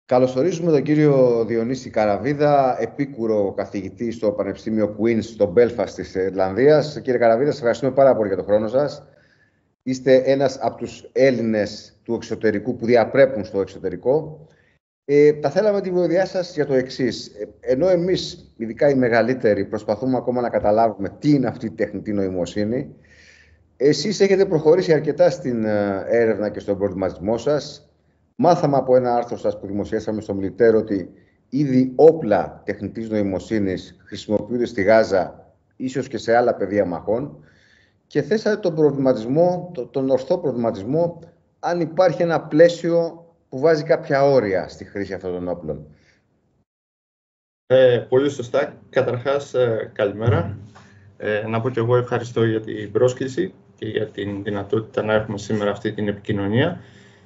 Καλωσορίζουμε τον κύριο Διονύση Καραβίδα, επίκουρο καθηγητή στο Πανεπιστήμιο Queen's στο Belfast της Ιρλανδίας. Κύριε Καραβίδα, σας ευχαριστούμε πάρα πολύ για τον χρόνο σας. Είστε ένας από τους Έλληνες του εξωτερικού που διαπρέπουν στο εξωτερικό. Θα θέλαμε τη βοήθειά σας για το εξής. Ενώ εμείς, ειδικά οι μεγαλύτεροι, προσπαθούμε ακόμα να καταλάβουμε τι είναι αυτή η τεχνητή νοημοσύνη, εσείς έχετε προχωρήσει αρκετά στην έρευνα και στον προβληματισμό σας. Μάθαμε από ένα άρθρο σας που δημοσιεύσαμε στο Μιλιτέρ ότι ήδη όπλα τεχνητής νοημοσύνης χρησιμοποιούνται στη Γάζα, ίσως και σε άλλα πεδία μαχών, και θέσατε τον προβληματισμό, τον ορθό προβληματισμό, αν υπάρχει ένα πλαίσιο που βάζει κάποια όρια στη χρήση αυτών των όπλων. Πολύ σωστά. Καταρχάς, καλημέρα. Να πω και εγώ ευχαριστώ για την πρόσκληση και για την δυνατότητα να έχουμε σήμερα αυτή την επικοινωνία.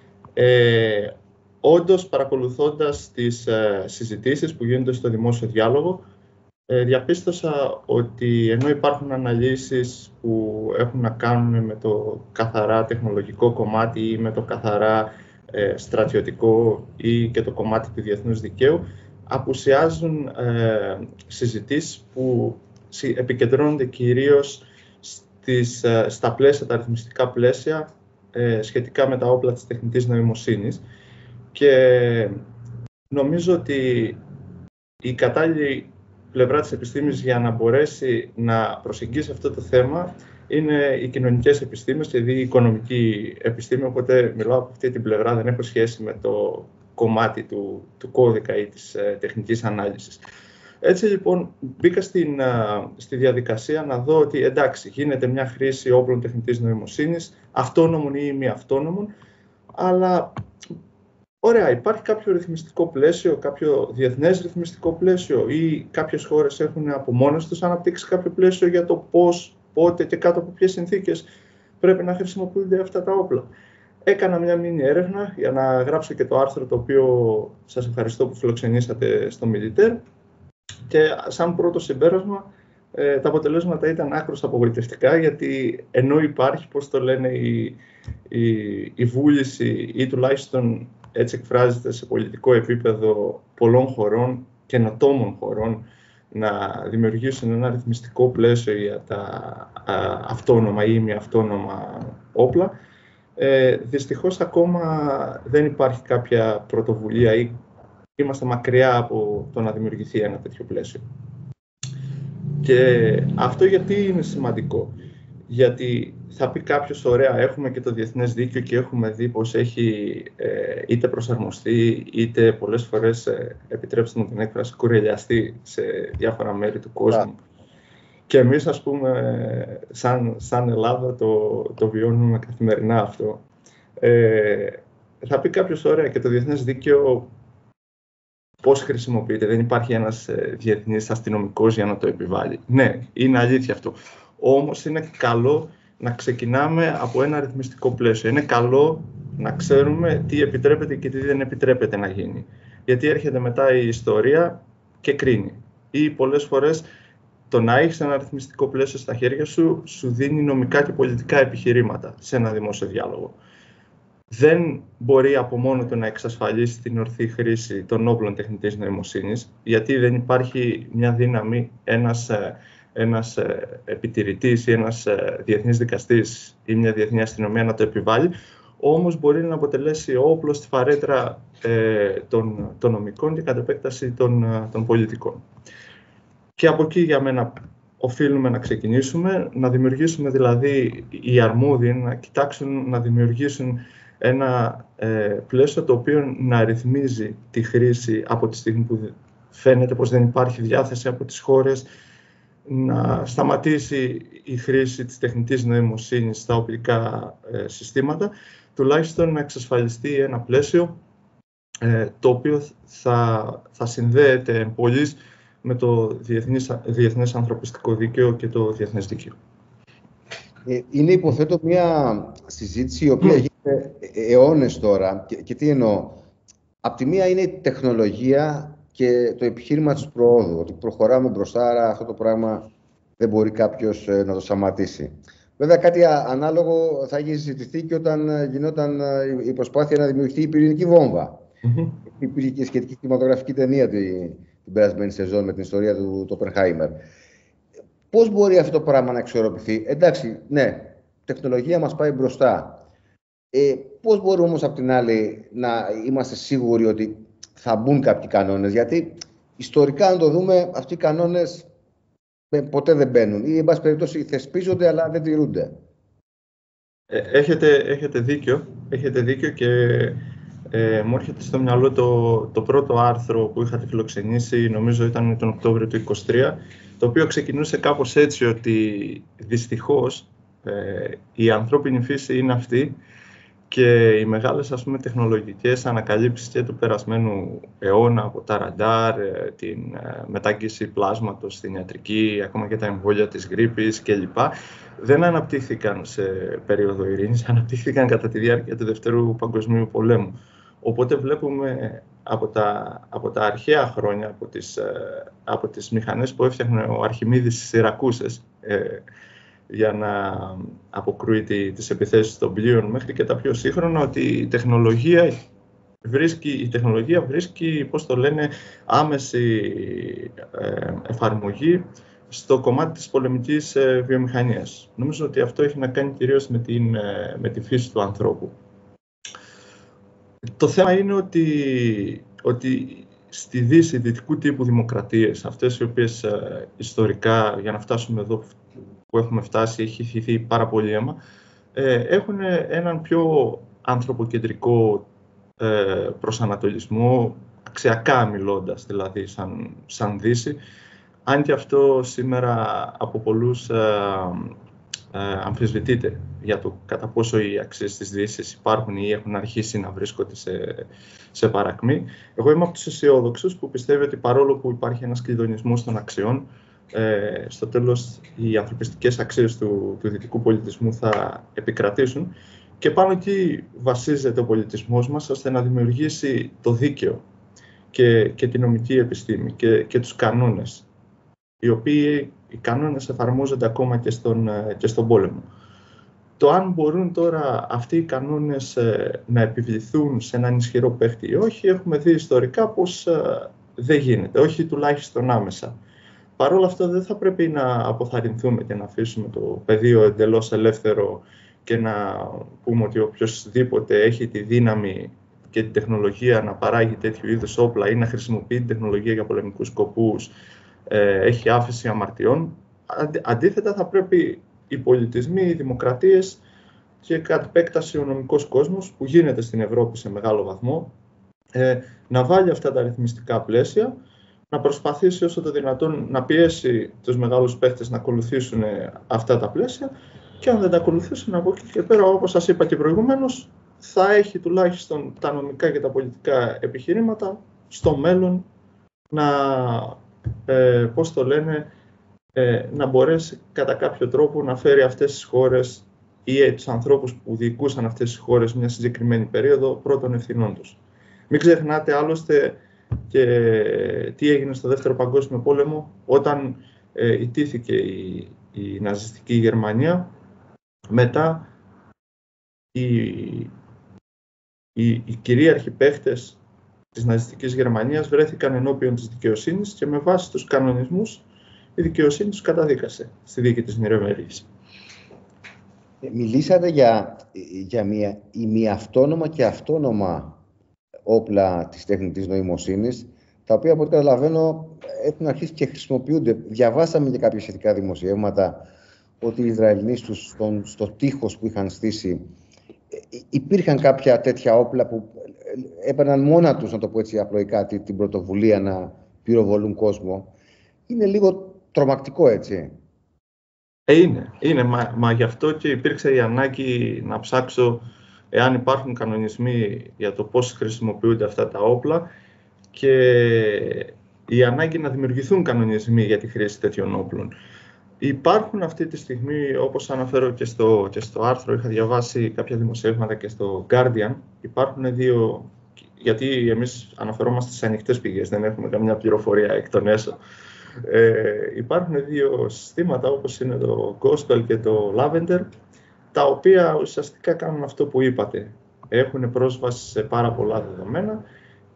Όντως, παρακολουθώντας τις συζητήσεις που γίνονται στο δημόσιο διάλογο, διαπίστωσα ότι ενώ υπάρχουν αναλύσεις που έχουν να κάνουν με το καθαρά τεχνολογικό κομμάτι ή με το καθαρά στρατιωτικό ή και το κομμάτι του διεθνούς δικαίου, απουσιάζουν συζητήσεις που επικεντρώνονται κυρίως στα πλαίσια, τα αριθμιστικά πλαίσια σχετικά με τα όπλα της τεχνητής νοημοσύνης. Και νομίζω ότι η κατάλληλη πλευρά της επιστήμης για να μπορέσει να προσεγγίσει αυτό το θέμα είναι οι κοινωνικές επιστήμες και η οικονομική επιστήμη, οπότε μιλάω από αυτή την πλευρά, δεν έχω σχέση με το κομμάτι του κώδικα ή της τεχνικής ανάλυσης. Έτσι λοιπόν μπήκα στη διαδικασία να δω ότι εντάξει, γίνεται μια χρήση όπλων τεχνητής νοημοσύνης, αυτόνομων ή μη αυτόνομων, αλλά ωραία, υπάρχει κάποιο ρυθμιστικό πλαίσιο, κάποιο διεθνές ρυθμιστικό πλαίσιο ή κάποιες χώρες έχουν από μόνες τους αναπτύξει κάποιο πλαίσιο για το πώς, πότε και κάτω από ποιες συνθήκες πρέπει να χρησιμοποιούνται αυτά τα όπλα. Έκανα μια μίνι έρευνα για να γράψω και το άρθρο το οποίο σας ευχαριστώ που φιλοξενήσατε στο Μιλιτέρ. Και σαν πρώτο συμπέρασμα, τα αποτελέσματα ήταν άκρως απογοητευτικά, γιατί ενώ υπάρχει, πώς το λένε, η βούληση ή τουλάχιστον έτσι εκφράζεται σε πολιτικό επίπεδο πολλών χωρών, καινοτόμων χωρών, να δημιουργήσουν ένα ρυθμιστικό πλαίσιο για τα αυτόνομα ή μη αυτόνομα όπλα, δυστυχώς ακόμα δεν υπάρχει κάποια πρωτοβουλία ή είμαστε μακριά από το να δημιουργηθεί ένα τέτοιο πλαίσιο. Και αυτό γιατί είναι σημαντικό? Γιατί θα πει κάποιος, ωραία, έχουμε και το διεθνές δίκαιο και έχουμε δει πως έχει είτε προσαρμοστεί, είτε πολλές φορές, επιτρέψτε μου την έκφραση, κουρελιαστεί σε διάφορα μέρη του κόσμου. Και εμείς, ας πούμε, σαν Ελλάδα το βιώνουμε καθημερινά αυτό. Θα πει κάποιος, ωραία, και το διεθνές δίκαιο πώς χρησιμοποιείται? Δεν υπάρχει ένας διεθνής αστυνομικός για να το επιβάλλει. Ναι, είναι αλήθεια αυτό. Όμως είναι καλό να ξεκινάμε από ένα αριθμιστικό πλαίσιο. Είναι καλό να ξέρουμε τι επιτρέπεται και τι δεν επιτρέπεται να γίνει. Γιατί έρχεται μετά η ιστορία και κρίνει. Ή πολλές φορές το να έχεις ένα αριθμιστικό πλαίσιο στα χέρια σου, σου δίνει νομικά και πολιτικά επιχειρήματα σε ένα δημόσιο διάλογο. Δεν μπορεί από μόνο του να εξασφαλίσει την ορθή χρήση των όπλων τεχνητής νοημοσύνης, γιατί δεν υπάρχει μια δύναμη, ένας επιτηρητής ή ένας διεθνής δικαστής ή μια διεθνή αστυνομία να το επιβάλλει, όμως μπορεί να αποτελέσει όπλο στη φαρέτρα των νομικών και κατ' επέκταση των πολιτικών. Και από εκεί για μένα οφείλουμε να ξεκινήσουμε, να δημιουργήσουμε δηλαδή οι αρμόδιοι, να κοιτάξουν να δημιουργήσουν ένα πλαίσιο το οποίο να ρυθμίζει τη χρήση από τη στιγμή που φαίνεται πως δεν υπάρχει διάθεση από τις χώρες, να σταματήσει η χρήση της τεχνητής νοημοσύνης στα οπλικά συστήματα, τουλάχιστον να εξασφαλιστεί ένα πλαίσιο το οποίο θα συνδέεται πολύ με το διεθνές ανθρωπιστικό δίκαιο και το διεθνές δίκαιο. Είναι, υποθέτω, μια συζήτηση η οποία γίνεται αιώνες τώρα. Και τι εννοώ? Απ' τη μία είναι η τεχνολογία και το επιχείρημα της προόδου, ότι προχωράμε μπροστά, άρα αυτό το πράγμα δεν μπορεί κάποιος να το σταματήσει. Βέβαια, κάτι ανάλογο θα έχει συζητηθεί και όταν γινόταν η προσπάθεια να δημιουργηθεί η πυρηνική βόμβα. υπήρχε και σχετική κινηματογραφική ταινία την περασμένη σεζόν με την ιστορία του Oppenheimer. Πώς μπορεί αυτό το πράγμα να εξορροπηθεί? Εντάξει, ναι, τεχνολογία μας πάει μπροστά. Πώς μπορούμε όμως απ' την άλλη να είμαστε σίγουροι ότι θα μπουν κάποιοι κανόνες? Γιατί ιστορικά, αν το δούμε, αυτοί οι κανόνες ποτέ δεν μπαίνουν ή, εν πάση περιπτώσει, θεσπίζονται αλλά δεν τηρούνται. Έχετε δίκιο και μου έρχεται στο μυαλό το πρώτο άρθρο που είχατε φιλοξενήσει, νομίζω ήταν τον Οκτώβριο του 2023, το οποίο ξεκινούσε κάπως έτσι, ότι δυστυχώς η ανθρώπινη φύση είναι αυτή και οι μεγάλες, ας πούμε, τεχνολογικές ανακαλύψεις και του περασμένου αιώνα, από τα ραντάρ, την μετάγγιση πλάσματος στην ιατρική, ακόμα και τα εμβόλια της γρίπης κλπ. Δεν αναπτύχθηκαν σε περίοδο ειρήνης, αναπτύχθηκαν κατά τη διάρκεια του Δευτέρου Παγκοσμίου Πολέμου. Οπότε βλέπουμε από τα αρχαία χρόνια, από τις μηχανές που έφτιαχνε ο Αρχιμίδης στις Σιρακούσες, για να αποκρούει τις επιθέσεις των πλοίων, μέχρι και τα πιο σύγχρονα, ότι η τεχνολογία βρίσκει, πώς το λένε, άμεση εφαρμογή στο κομμάτι της πολεμικής βιομηχανίας. Νομίζω ότι αυτό έχει να κάνει κυρίως με τη φύση του ανθρώπου. Το θέμα είναι ότι στη Δύση, δυτικού τύπου δημοκρατίες, αυτές οι οποίες ιστορικά, για να φτάσουμε εδώ που έχουμε φτάσει, έχει χυθεί πάρα πολύ αίμα, έχουν έναν πιο ανθρωποκεντρικό προσανατολισμό, αξιακά μιλώντας, δηλαδή σαν Δύση, αν και αυτό σήμερα από πολλούς αμφισβητείται για το κατά πόσο οι αξίες της Δύσης υπάρχουν ή έχουν αρχίσει να βρίσκονται σε παρακμή. Εγώ είμαι από τους αισιόδοξους που πιστεύει ότι παρόλο που υπάρχει ένας κλειδονισμός των αξιών, στο τέλος οι ανθρωπιστικές αξίες του δυτικού πολιτισμού θα επικρατήσουν και πάνω εκεί βασίζεται ο πολιτισμός μας, ώστε να δημιουργήσει το δίκαιο και τη νομική επιστήμη και τους κανόνες, οι κανόνες εφαρμόζονται ακόμα και στον πόλεμο. Το αν μπορούν τώρα αυτοί οι κανόνες να επιβληθούν σε έναν ισχυρό παίχτη ή όχι, έχουμε δει ιστορικά πως δεν γίνεται, όχι τουλάχιστον άμεσα. Παρ' όλα αυτά δεν θα πρέπει να αποθαρρυνθούμε και να αφήσουμε το πεδίο εντελώς ελεύθερο και να πούμε ότι οποιοσδήποτε έχει τη δύναμη και την τεχνολογία να παράγει τέτοιου είδους όπλα ή να χρησιμοποιεί την τεχνολογία για πολεμικούς σκοπούς, έχει άφεση αμαρτιών. Αντίθετα, θα πρέπει οι πολιτισμοί, οι δημοκρατίες και κατ' επέκταση ο νομικός κόσμος, που γίνεται στην Ευρώπη σε μεγάλο βαθμό, να βάλει αυτά τα ρυθμιστικά πλαίσια, να προσπαθήσει όσο το δυνατόν να πιέσει τους μεγάλους παίχτες να ακολουθήσουν αυτά τα πλαίσια και αν δεν τα ακολουθήσουν, από εκεί και πέρα, όπως σας είπα και προηγουμένως, θα έχει τουλάχιστον τα νομικά και τα πολιτικά επιχειρήματα στο μέλλον να μπορέσει κατά κάποιο τρόπο να φέρει αυτές τις χώρες ή τους ανθρώπους που διοικούσαν αυτές τις χώρες μια συγκεκριμένη περίοδο πρώτων ευθυνών τους. Μην ξεχνάτε άλλωστε και τι έγινε στο Δεύτερο Παγκόσμιο Πόλεμο, όταν ιτήθηκε η ναζιστική Γερμανία. Μετά οι κυρίαρχοι παίχτες της ναζιστικής Γερμανίας βρέθηκαν ενώπιον της δικαιοσύνης και με βάση τους κανονισμούς η δικαιοσύνη τους καταδίκασε στη δίκη της Νιρεμβέργης. Μιλήσατε για ημιαυτόνομα και αυτόνομα όπλα της τεχνητής νοημοσύνης, τα οποία από ό,τι καταλαβαίνω έχουν αρχίσει και χρησιμοποιούνται. Διαβάσαμε και κάποια σχετικά δημοσιεύματα ότι οι Ισραηλινοί στο τείχος που είχαν στήσει υπήρχαν κάποια τέτοια όπλα που έπαιρναν μόνα τους, να το πω έτσι απλοϊκά, την πρωτοβουλία να πυροβολούν κόσμο. Είναι λίγο τρομακτικό, έτσι. Είναι. Μα γι' αυτό και υπήρξε η ανάγκη να ψάξω εάν υπάρχουν κανονισμοί για το πώς χρησιμοποιούνται αυτά τα όπλα και η ανάγκη να δημιουργηθούν κανονισμοί για τη χρήση τέτοιων όπλων. Υπάρχουν αυτή τη στιγμή, όπως αναφέρω και στο άρθρο, είχα διαβάσει κάποια δημοσιεύματα και στο Guardian, υπάρχουν δύο, γιατί εμείς αναφερόμαστε σε ανοιχτές πηγές, δεν έχουμε καμιά πληροφορία εκ των έσω. Υπάρχουν δύο συστήματα, όπως είναι το Gospel και το Lavender, τα οποία ουσιαστικά κάνουν αυτό που είπατε. Έχουν πρόσβαση σε πάρα πολλά δεδομένα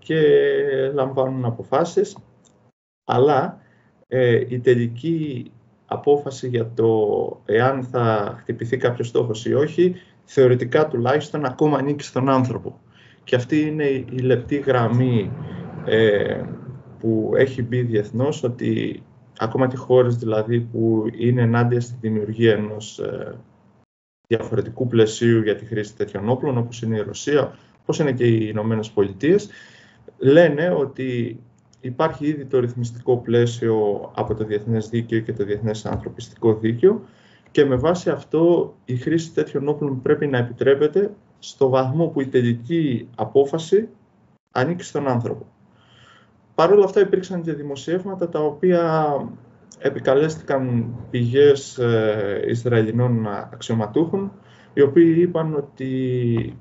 και λαμβάνουν αποφάσεις, αλλά η τελική απόφαση για το εάν θα χτυπηθεί κάποιος στόχος ή όχι, θεωρητικά τουλάχιστον ακόμα ανήκει στον άνθρωπο. Και αυτή είναι η λεπτή γραμμή που έχει μπει διεθνώς, ότι ακόμα και χώρες δηλαδή που είναι ενάντια στη δημιουργία ενός διαφορετικού πλαισίου για τη χρήση τέτοιων όπλων, όπως είναι η Ρωσία, όπως είναι και οι Ηνωμένες Πολιτείες, λένε ότι υπάρχει ήδη το ρυθμιστικό πλαίσιο από το Διεθνές Δίκαιο και το Διεθνές Ανθρωπιστικό Δίκαιο και με βάση αυτό η χρήση τέτοιων όπλων πρέπει να επιτρέπεται στο βαθμό που η τελική απόφαση ανήκει στον άνθρωπο. Παρ' όλα αυτά υπήρξαν και δημοσιεύματα τα οποία επικαλέστηκαν πηγές Ισραηλινών αξιωματούχων, οι οποίοι είπαν ότι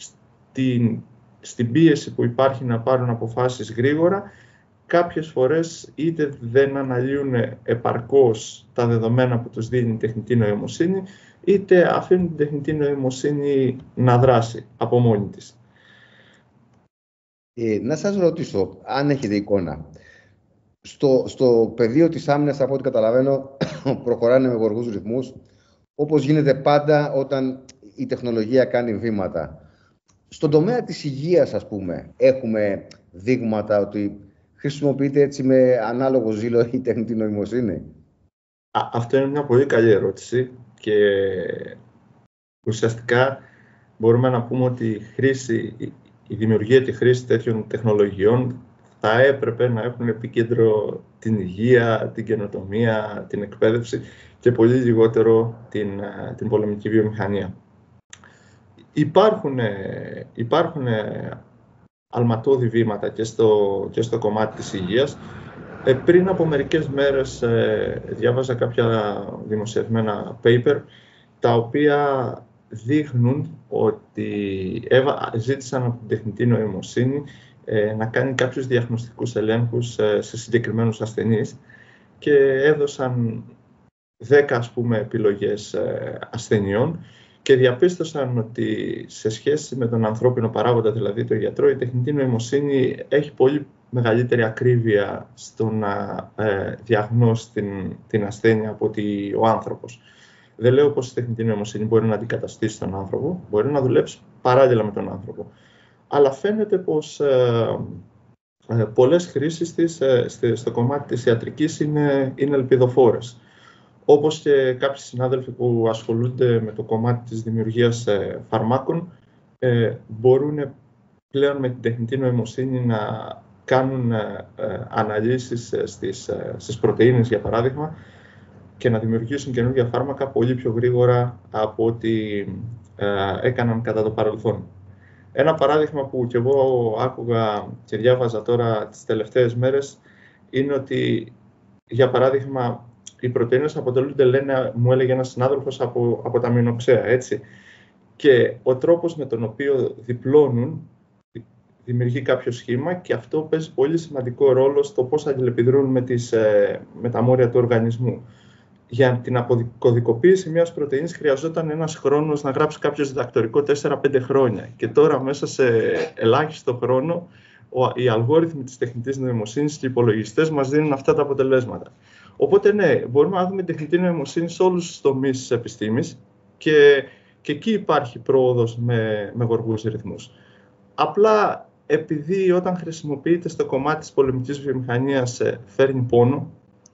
στην πίεση που υπάρχει να πάρουν αποφάσεις γρήγορα, κάποιες φορές είτε δεν αναλύουν επαρκώς τα δεδομένα που τους δίνει η τεχνητή νοημοσύνη, είτε αφήνουν την τεχνητή νοημοσύνη να δράσει από μόνη της. Να σας ρωτήσω, αν έχετε εικόνα, στο πεδίο της άμυνας, από ό,τι καταλαβαίνω, προχωράνε με γοργούς ρυθμούς, όπως γίνεται πάντα όταν η τεχνολογία κάνει βήματα. Στον τομέα της υγείας, ας πούμε, έχουμε δείγματα ότι χρησιμοποιείται έτσι με ανάλογο ζήλο η τεχνητή νοημοσύνη? Αυτό είναι μια πολύ καλή ερώτηση και ουσιαστικά μπορούμε να πούμε ότι η δημιουργία και η χρήση τέτοιων τεχνολογιών θα έπρεπε να έχουν επίκεντρο την υγεία, την καινοτομία, την εκπαίδευση και πολύ λιγότερο την πολεμική βιομηχανία. Υπάρχουν αλματώδη βήματα και στο κομμάτι της υγείας. Πριν από μερικές μέρες διάβαζα κάποια δημοσιευμένα paper, τα οποία δείχνουν ότι ζήτησαν από την τεχνητή νοημοσύνη να κάνει κάποιους διαγνωστικούς ελέγχους σε συγκεκριμένους ασθενείς και έδωσαν 10 ας πούμε επιλογές ασθενειών και διαπίστωσαν ότι σε σχέση με τον ανθρώπινο παράγοντα, δηλαδή το γιατρό, η τεχνητή νοημοσύνη έχει πολύ μεγαλύτερη ακρίβεια στο να διαγνώσει την ασθένεια από ότι ο άνθρωπος. Δεν λέω πως η τεχνητή νοημοσύνη μπορεί να αντικαταστήσει τον άνθρωπο, μπορεί να δουλέψει παράλληλα με τον άνθρωπο. Αλλά φαίνεται πως πολλές χρήσεις της στο κομμάτι της ιατρικής είναι ελπιδοφόρες. Όπως και κάποιοι συνάδελφοι που ασχολούνται με το κομμάτι της δημιουργίας φαρμάκων μπορούν πλέον με την τεχνητή νοημοσύνη να κάνουν αναλύσεις στις πρωτεΐνες, για παράδειγμα, και να δημιουργήσουν καινούργια φάρμακα πολύ πιο γρήγορα από ό,τι έκαναν κατά το παρελθόν. Ένα παράδειγμα που κι εγώ άκουγα και διάβαζα τώρα τις τελευταίες μέρες είναι ότι, για παράδειγμα, οι πρωτεΐνες αποτελούνται, μου έλεγε ένας συνάδελφος, από τα αμινοξέα, έτσι. Και ο τρόπος με τον οποίο διπλώνουν δημιουργεί κάποιο σχήμα και αυτό παίζει πολύ σημαντικό ρόλο στο πώς αλληλεπιδρούν με τα μόρια του οργανισμού. Για την αποκωδικοποίηση μιας πρωτεΐνης χρειαζόταν ένας χρόνος να γράψει κάποιο διδακτορικό 4-5 χρόνια. Και τώρα μέσα σε ελάχιστο χρόνο οι αλγόριθμοι της τεχνητής νοημοσύνης και οι υπολογιστές μας δίνουν αυτά τα αποτελέσματα. Οπότε ναι, μπορούμε να δούμε την τεχνητή νοημοσύνη σε όλους τους τομείς της επιστήμης και εκεί υπάρχει πρόοδος με γοργούς ρυθμούς. Απλά επειδή όταν χρησιμοποιείται στο κομμάτι της πολεμικής βιομηχανίας φέρνει πόνο,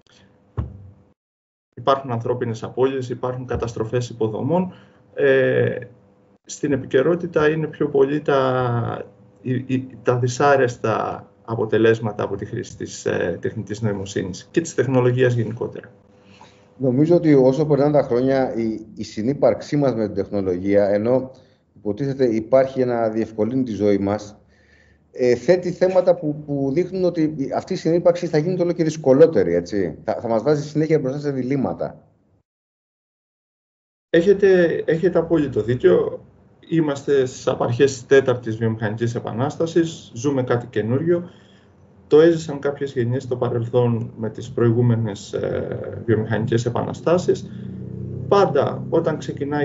υπάρχουν ανθρώπινες απώλειες, υπάρχουν καταστροφές υποδομών, στην επικαιρότητα είναι πιο πολύ τα δυσάρεστα αποτελέσματα από τη χρήση της τεχνητής νοημοσύνης και της τεχνολογίας γενικότερα. Νομίζω ότι όσο περνάνε τα χρόνια, η συνύπαρξή μας με την τεχνολογία, ενώ υποτίθεται υπάρχει να διευκολύνει τη ζωή μας, θέτει θέματα που δείχνουν ότι αυτή η συνύπαρξη θα γίνει όλο και δυσκολότερη, έτσι. Θα μας βάζει συνέχεια μπροστά σε διλήμματα. Έχετε απόλυτο δίκιο. Είμαστε στις απαρχές της τέταρτης βιομηχανικής επανάστασης, ζούμε κάτι καινούριο. Το έζησαν κάποιες γενιές στο παρελθόν με τις προηγούμενες βιομηχανικές επαναστάσεις. Πάντα όταν ξεκινάει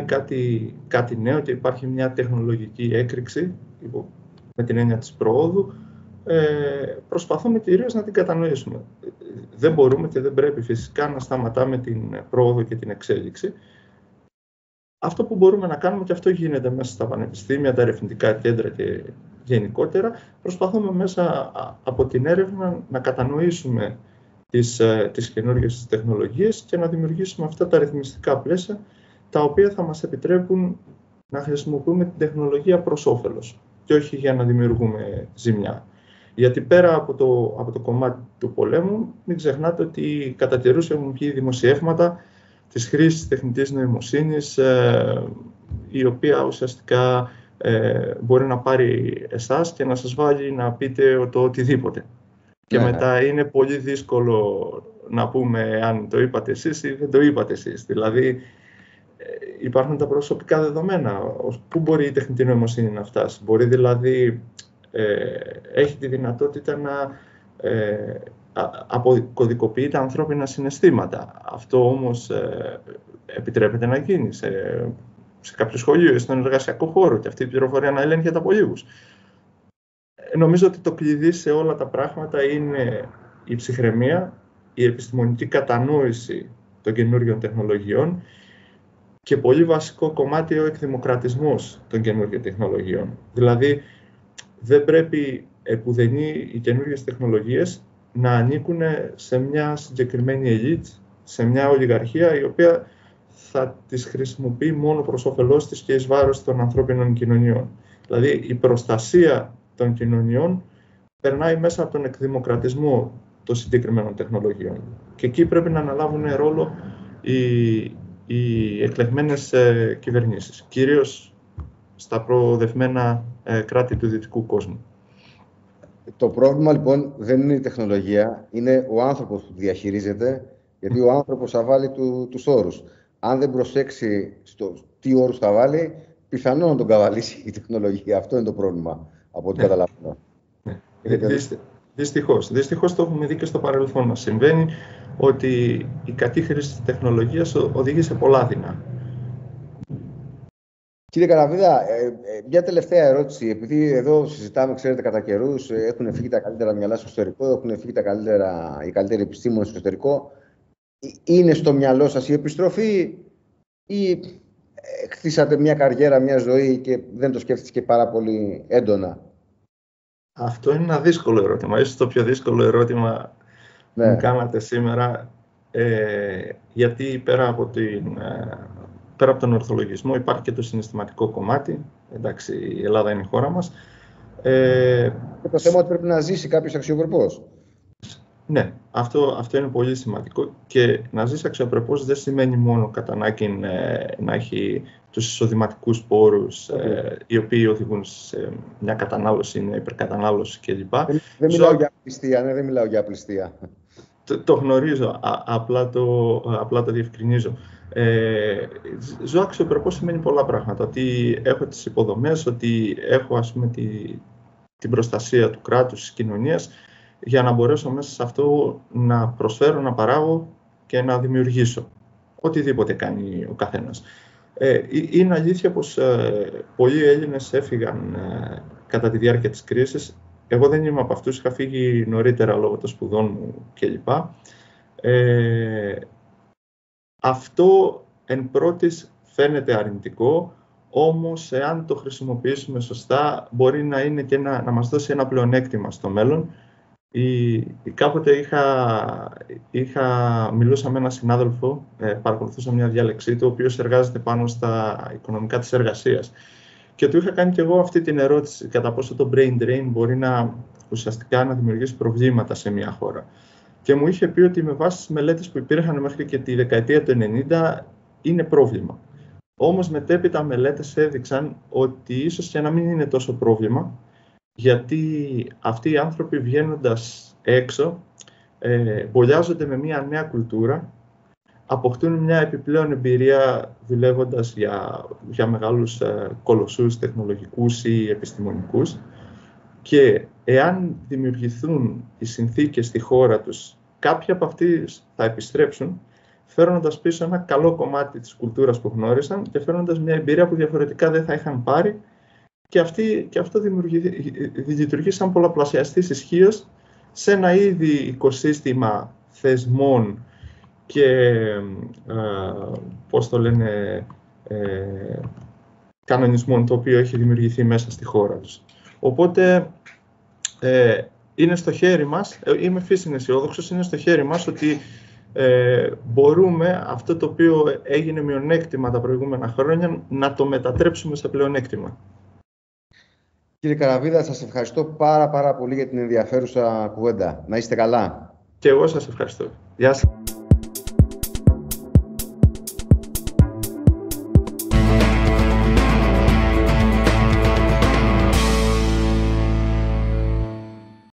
κάτι νέο και υπάρχει μια τεχνολογική έκρηξη, με την έννοια της προόδου, προσπαθούμε κυρίως να την κατανοήσουμε. Δεν μπορούμε και δεν πρέπει φυσικά να σταματάμε την πρόοδο και την εξέλιξη. Αυτό που μπορούμε να κάνουμε, και αυτό γίνεται μέσα στα πανεπιστήμια, τα ερευνητικά κέντρα και γενικότερα, προσπαθούμε μέσα από την έρευνα να κατανοήσουμε τις καινούργιες τεχνολογίες και να δημιουργήσουμε αυτά τα ρυθμιστικά πλαίσια, τα οποία θα μας επιτρέπουν να χρησιμοποιούμε την τεχνολογία προς όφελος και όχι για να δημιουργούμε ζημιά. Γιατί πέρα από το κομμάτι του πολέμου, μην ξεχνάτε ότι κατά καιρούς έχουν βγει δημοσιεύματα της χρήσης τεχνητής νοημοσύνης, η οποία ουσιαστικά μπορεί να πάρει εσάς και να σας βάλει να πείτε το οτιδήποτε. Και μετά είναι πολύ δύσκολο να πούμε αν το είπατε εσείς ή δεν το είπατε εσείς. Δηλαδή, υπάρχουν τα προσωπικά δεδομένα. Πού μπορεί η τεχνητή νοημοσύνη να φτάσει? Μπορεί δηλαδή, έχει τη δυνατότητα να αποκωδικοποιεί τα ανθρώπινα συναισθήματα. Αυτό όμως επιτρέπεται να γίνει σε κάποιο σχολείο ή στον εργασιακό χώρο και αυτή η πληροφορία να ελέγχεται από λίγους. Νομίζω ότι το κλειδί σε όλα τα πράγματα είναι η ψυχραιμία, η επιστημονική κατανόηση των καινούριων τεχνολογιών και πολύ βασικό κομμάτι ο εκδημοκρατισμός των καινούριων τεχνολογιών. Δηλαδή, δεν πρέπει επουδενή οι καινούριες τεχνολογίες να ανήκουν σε μια συγκεκριμένη ελίτ, σε μια ολιγαρχία η οποία θα τις χρησιμοποιεί μόνο προς όφελός της και εις βάρος των ανθρώπινων κοινωνιών. Δηλαδή, η προστασία των κοινωνιών περνάει μέσα από τον εκδημοκρατισμό των συγκεκριμένων τεχνολογιών. Και εκεί πρέπει να αναλάβουν ρόλο οι εκλεγμένες κυβερνήσεις, κυρίως στα προοδευμένα κράτη του δυτικού κόσμου. Το πρόβλημα λοιπόν δεν είναι η τεχνολογία, είναι ο άνθρωπος που διαχειρίζεται, γιατί ο άνθρωπος θα βάλει τους όρους. Αν δεν προσέξει τι όρους θα βάλει, πιθανόν να τον καβαλήσει η τεχνολογία. Αυτό είναι το πρόβλημα, από ό,τι καταλαβαίνω. Δυστυχώς το έχουμε δει και στο παρελθόν να συμβαίνει, ότι η κατήχρηση της τεχνολογίας οδηγεί σε πολλά δεινά. Κύριε Καραβίδα, μια τελευταία ερώτηση. Επειδή εδώ συζητάμε, ξέρετε, κατά καιρούς, έχουν φύγει τα καλύτερα μυαλά στο εξωτερικό, έχουν φύγει οι καλύτεροι επιστήμονες στο εξωτερικό. Είναι στο μυαλό σας η επιστροφή ή χτίσατε μια καριέρα, μια ζωή και δεν το σκέφτηκες και πάρα πολύ έντονα? Αυτό είναι ένα δύσκολο ερώτημα. Ίσως το πιο δύσκολο ερώτημα που μου κάνατε σήμερα, γιατί πέρα από τον ορθολογισμό υπάρχει και το συναισθηματικό κομμάτι. Εντάξει, η Ελλάδα είναι η χώρα μας. Και το θέμα ότι πρέπει να ζήσει κάποιος αξιοπρεπώς. Ναι, αυτό είναι πολύ σημαντικό. Και να ζήσει αξιοπρεπώς δεν σημαίνει μόνο κατά ανάγκη να έχει τους εισοδηματικούς πόρους, οι οποίοι οδηγούν σε μια κατανάλωση, μια υπερκατανάλωση κλπ. Δεν μιλάω για απληστία, ναι, δεν μιλάω για απληστία. Το γνωρίζω, απλά το διευκρινίζω. Ζω αξιοπρεπώς σημαίνει πολλά πράγματα. Ότι έχω τις υποδομές, ότι έχω την προστασία του κράτους, της κοινωνίας, για να μπορέσω μέσα σε αυτό να προσφέρω, να παράγω και να δημιουργήσω. Οτιδήποτε κάνει ο καθένας. Είναι αλήθεια πως πολλοί Έλληνες έφυγαν κατά τη διάρκεια της κρίσης. Εγώ δεν είμαι από αυτούς, είχα φύγει νωρίτερα λόγω των σπουδών μου κλπ. Αυτό εν πρώτης φαίνεται αρνητικό, όμως εάν το χρησιμοποιήσουμε σωστά μπορεί να είναι και να μας δώσει ένα πλεονέκτημα στο μέλλον. Κάποτε μιλούσα με έναν συνάδελφο, παρακολουθούσα μια διάλεξή του, ο οποίος εργάζεται πάνω στα οικονομικά της εργασίας. Και του είχα κάνει και εγώ αυτή την ερώτηση, κατά πόσο το brain drain μπορεί ουσιαστικά να δημιουργήσει προβλήματα σε μια χώρα. Και μου είχε πει ότι με βάση τις μελέτες που υπήρχαν μέχρι και τη δεκαετία του 90 είναι πρόβλημα. Όμως μετέπειτα μελέτες έδειξαν ότι ίσως και να μην είναι τόσο πρόβλημα, γιατί αυτοί οι άνθρωποι βγαίνοντας έξω μπολιάζονται με μια νέα κουλτούρα, αποκτούν μια επιπλέον εμπειρία δουλεύοντας για μεγάλους κολοσσούς τεχνολογικούς ή επιστημονικούς, και εάν δημιουργηθούν οι συνθήκες στη χώρα τους, κάποιοι από αυτοί θα επιστρέψουν, φέρνοντας πίσω ένα καλό κομμάτι της κουλτούρας που γνώρισαν και φέρνοντας μια εμπειρία που διαφορετικά δεν θα είχαν πάρει και αυτό λειτουργεί σαν πολλαπλασιαστής ισχύος σε ένα ήδη οικοσύστημα θεσμών και κανονισμών το οποίο έχει δημιουργηθεί μέσα στη χώρα τους. Οπότε είναι στο χέρι μας, είμαι φύσιν αισιόδοξος, είναι στο χέρι μας ότι μπορούμε αυτό το οποίο έγινε μειονέκτημα τα προηγούμενα χρόνια να το μετατρέψουμε σε πλεονέκτημα. Κύριε Καραβίδα, σας ευχαριστώ πάρα πολύ για την ενδιαφέρουσα κουβέντα. Να είστε καλά. Και εγώ σας ευχαριστώ. Γεια σας.